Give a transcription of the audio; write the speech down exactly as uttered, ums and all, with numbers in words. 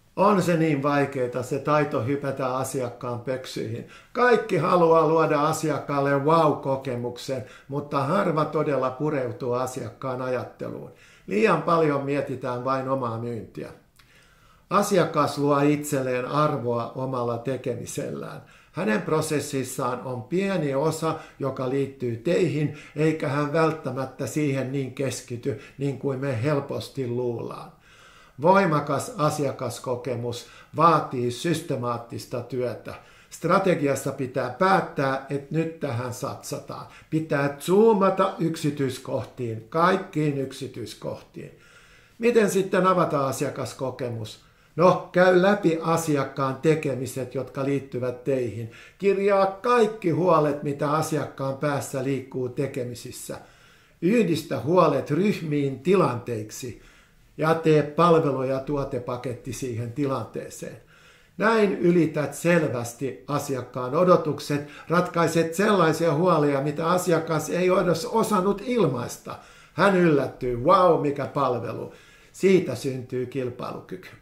On se niin vaikeaa, se taito hypätä asiakkaan pöksyihin. Kaikki haluaa luoda asiakkaalle wow-kokemuksen, mutta harva todella pureutuu asiakkaan ajatteluun. Liian paljon mietitään vain omaa myyntiä. Asiakas luo itselleen arvoa omalla tekemisellään. Hänen prosessissaan on pieni osa, joka liittyy teihin, eikä hän välttämättä siihen niin keskity, niin kuin me helposti luullaan. Voimakas asiakaskokemus vaatii systemaattista työtä. Strategiassa pitää päättää, että nyt tähän satsataan. Pitää zoomata yksityiskohtiin, kaikkiin yksityiskohtiin. Miten sitten avata asiakaskokemus? No, käy läpi asiakkaan tekemiset, jotka liittyvät teihin. Kirjaa kaikki huolet, mitä asiakkaan päässä liikkuu tekemisissä. Yhdistä huolet ryhmiin tilanteiksi ja tee palvelu- ja tuotepaketti siihen tilanteeseen. Näin ylität selvästi asiakkaan odotukset, ratkaiset sellaisia huolia, mitä asiakas ei edes osannut ilmaista. Hän yllättyy, wow, mikä palvelu. Siitä syntyy kilpailukyky.